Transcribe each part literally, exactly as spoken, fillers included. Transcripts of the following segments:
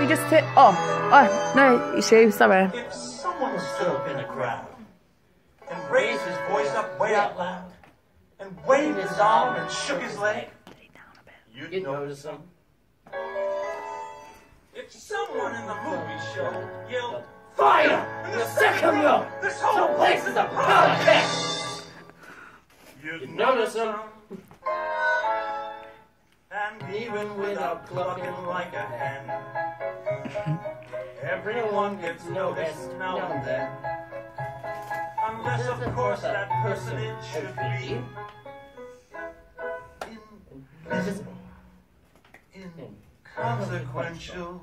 you just sit? Oh, oh, no, it's you, sorry. If someone was stood up in a crowd and raised his voice up way out loud and waved his arm and shook his leg, you'd, you'd notice him. If someone in the movie show yelled, "Fire!" in the second row, this whole place is a pile of piss, you'd, you'd notice him. And even without clucking like a hen, everyone gets noticed now and then. Unless, of course, that person it should be invisible, inconsequential.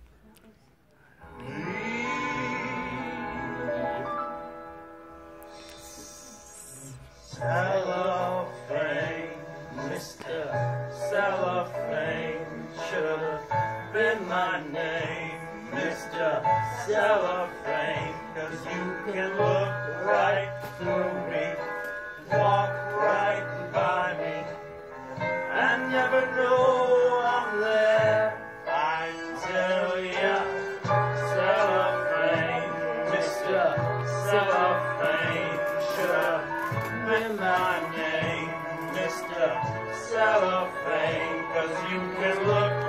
Cellophane, Mister Cellophane, should have been my name, Mister Cellophane, 'cause you can look right through me, walk right by me, and never know I'm there. I tell ya, Cellophane, Mister Cellophane, should have been my name, Mister Cellophane, 'cause you can look